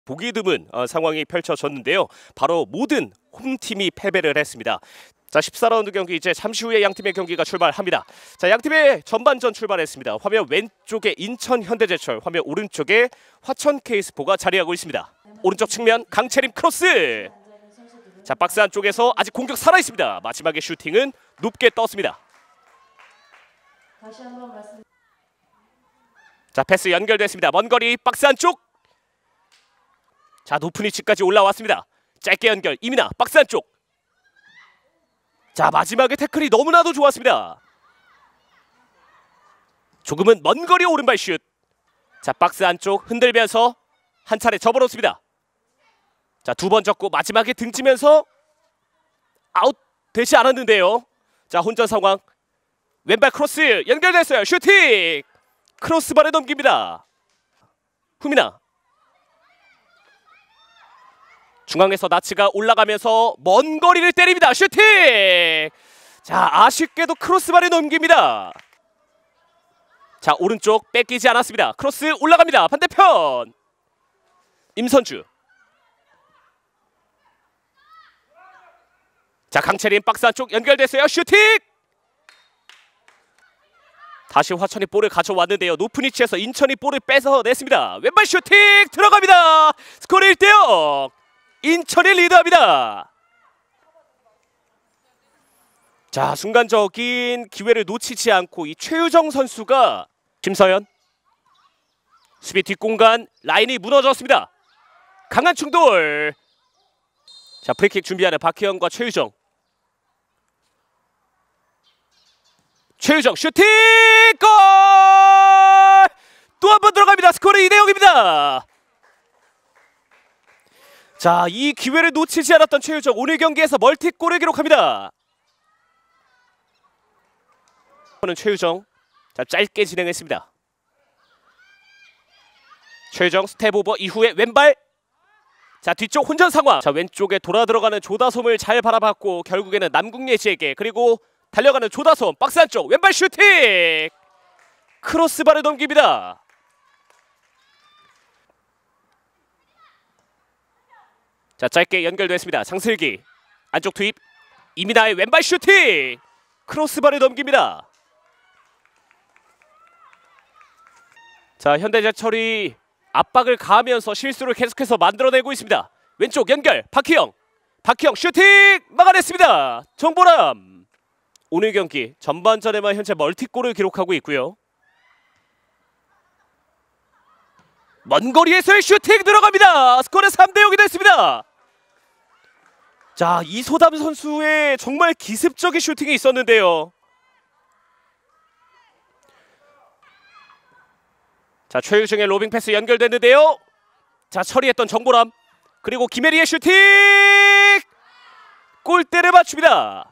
보기 드문 상황이 펼쳐졌는데요. 바로 모든 홈팀이 패배를 했습니다. 자, 14라운드 경기 이제 잠시 후에 양팀의 경기가 출발합니다. 자, 양팀의 전반전 출발했습니다. 화면 왼쪽에 인천 현대제철, 화면 오른쪽에 화천 K스포가 자리하고 있습니다. 오른쪽 측면 강채림 크로스. 자, 박스 안쪽에서 아직 공격 살아있습니다. 마지막에 슈팅은 높게 떴습니다. 자, 패스 연결됐습니다. 먼 거리 박스 안쪽. 자, 높은 위치까지 올라왔습니다. 짧게 연결 이민아 박스 안쪽. 자, 마지막에 태클이 너무나도 좋았습니다. 조금은 먼 거리 오른발 슛. 자, 박스 안쪽 흔들면서 한 차례 접어놓습니다. 자, 두 번 접고 마지막에 등지면서 아웃 되지 않았는데요. 자, 혼전 상황. 왼발 크로스 연결됐어요. 슈팅! 크로스바를 넘깁니다. 후미나. 중앙에서 나츠가 올라가면서 먼 거리를 때립니다. 슈팅! 자, 아쉽게도 크로스바를 넘깁니다. 자, 오른쪽 뺏기지 않았습니다. 크로스 올라갑니다. 반대편. 임선주. 자, 강채림 박스 안쪽 연결됐어요. 슈팅! 다시 화천이 볼을 가져왔는데요. 높은 위치에서 인천이 볼을 뺏어냈습니다. 왼발 슈팅 들어갑니다. 스코어 1대0. 인천이 리드합니다. 자, 순간적인 기회를 놓치지 않고 이 최유정 선수가 김서연 수비 뒷공간 라인이 무너졌습니다. 강한 충돌. 자, 프리킥 준비하는 박희영과 최유정. 최유정 슈팅! 골! 또 한 번 들어갑니다. 스코어 2대0입니다. 자, 이 기회를 놓치지 않았던 최유정 오늘 경기에서 멀티골을 기록합니다. 최유정 자, 짧게 진행했습니다. 최유정 스텝 오버 이후에 왼발. 자, 뒤쪽 혼전 상황. 자, 왼쪽에 돌아 들어가는 조다솜을 잘 바라봤고 결국에는 남궁예지에게, 그리고 달려가는 조다솜 박스 안쪽 왼발 슈팅! 크로스바를 넘깁니다. 자, 짧게 연결됐습니다. 장슬기 안쪽 투입. 이민아의 왼발 슈팅! 크로스바를 넘깁니다. 자, 현대제철이 압박을 가하면서 실수를 계속해서 만들어내고 있습니다. 왼쪽 연결 박희영. 박희영 슈팅! 막아냈습니다. 정보람. 오늘 경기 전반전에만 현재 멀티골을 기록하고 있고요. 먼 거리에서의 슈팅 들어갑니다. 스코어는 3대0이 됐습니다. 자, 이소담 선수의 정말 기습적인 슈팅이 있었는데요. 자, 최유정의 로빙 패스 연결됐는데요. 자, 처리했던 정보람. 그리고 김혜리의 슈팅! 골대를 맞춥니다.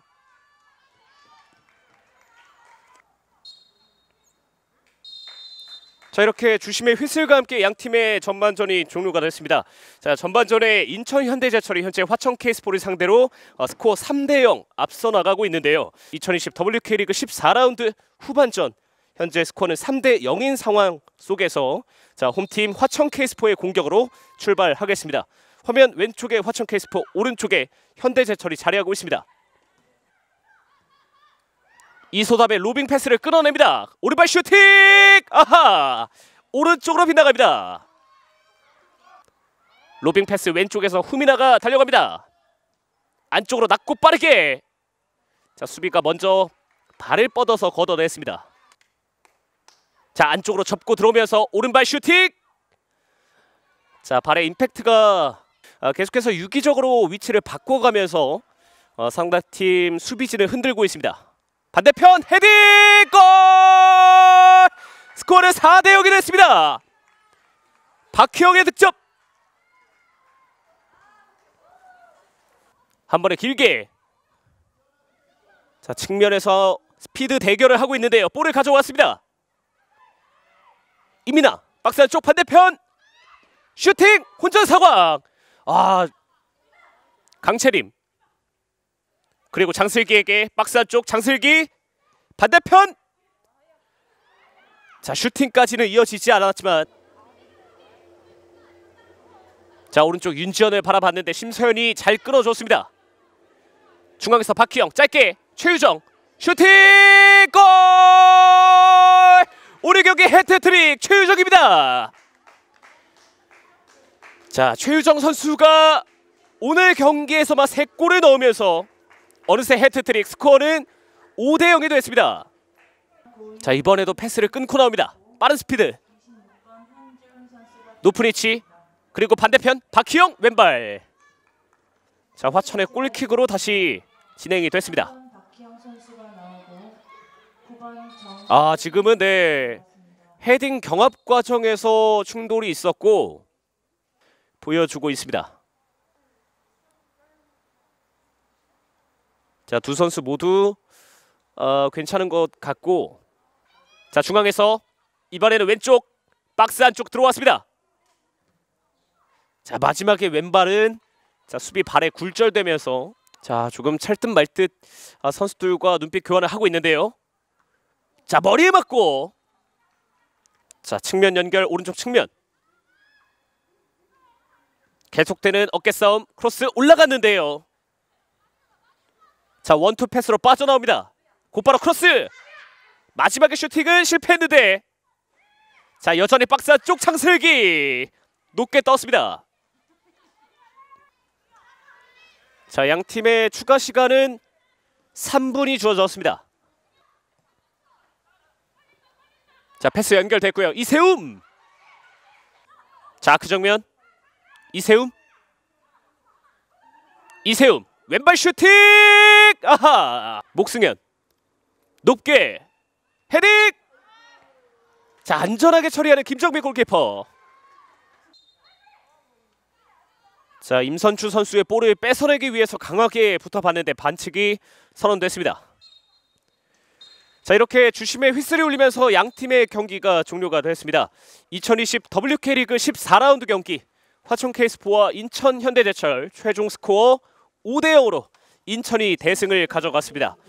자, 이렇게 주심의 휘슬과 함께 양팀의 전반전이 종료가 됐습니다. 자, 전반전에 인천 현대제철이 현재 화천 K스포를 상대로 스코어 3대0 앞서 나가고 있는데요. 2020 WK리그 14라운드 후반전 현재 스코어는 3대0인 상황 속에서 자, 홈팀 화천 K스포의 공격으로 출발하겠습니다. 화면 왼쪽에 화천 K스포, 오른쪽에 현대제철이 자리하고 있습니다. 이소담의 로빙 패스를 끊어냅니다. 오른발 슈팅! 아하! 오른쪽으로 빗나갑니다. 로빙 패스 왼쪽에서 후미나가 달려갑니다. 안쪽으로 낮고 빠르게. 자, 수비가 먼저 발을 뻗어서 걷어냈습니다. 자, 안쪽으로 접고 들어오면서 오른발 슈팅! 자, 발의 임팩트가 계속해서 유기적으로 위치를 바꿔가면서 상대팀 수비진을 흔들고 있습니다. 반대편 헤딩! 골! 스코어는 4대0이 됐습니다. 박희영의 득점. 한 번에 길게. 자, 측면에서 스피드 대결을 하고 있는데요. 볼을 가져왔습니다. 이민아 박스 안쪽 반대편 슈팅! 혼전 상황. 아, 강채림. 그리고 장슬기에게 박스 안쪽 장슬기 반대편. 자, 슈팅까지는 이어지지 않았지만 자, 오른쪽 윤지현을 바라봤는데 심서현이 잘 끌어줬습니다. 중앙에서 박희영 짧게 최유정 슈팅 골! 오늘 경기 해트트릭 최유정입니다. 자, 최유정 선수가 오늘 경기에서만 3골을 넣으면서 어느새 해트트릭, 스코어는 5대0이 됐습니다. 자, 이번에도 패스를 끊고 나옵니다. 빠른 스피드, 높은 위치, 그리고 반대편 박희영 왼발. 자, 화천의 골킥으로 다시 진행이 됐습니다. 아, 지금은 네, 헤딩 경합 과정에서 충돌이 있었고 보여주고 있습니다. 자, 두 선수 모두 괜찮은 것 같고, 자, 중앙에서 이번에는 왼쪽 박스 안쪽 들어왔습니다. 자, 마지막에 왼발은 자, 수비 발에 굴절되면서 자, 조금 찰듯 말듯 선수들과 눈빛 교환을 하고 있는데요. 자, 머리에 맞고, 자, 측면 연결 오른쪽 측면, 계속되는 어깨 싸움, 크로스 올라갔는데요. 자, 원투 패스로 빠져나옵니다. 곧바로 크로스, 마지막에 슈팅은 실패했는데, 자, 여전히 박스 안쪽 창슬기 높게 떴습니다. 자, 양 팀의 추가 시간은 3분이 주어졌습니다. 자, 패스 연결됐고요. 이세움. 자, 그 정면 이세움 왼발 슈팅. 아하, 목승현 높게 헤딩. 자, 안전하게 처리하는 김정민 골키퍼. 자, 임선추 선수의 볼을 뺏어내기 위해서 강하게 붙어봤는데 반칙이 선언됐습니다. 자, 이렇게 주심의 휘슬이 울리면서 양 팀의 경기가 종료가 됐습니다. 2020 WK리그 14라운드 경기, 화천 K스포와 인천 현대제철 최종 스코어 5대0으로 인천이 대승을 가져갔습니다.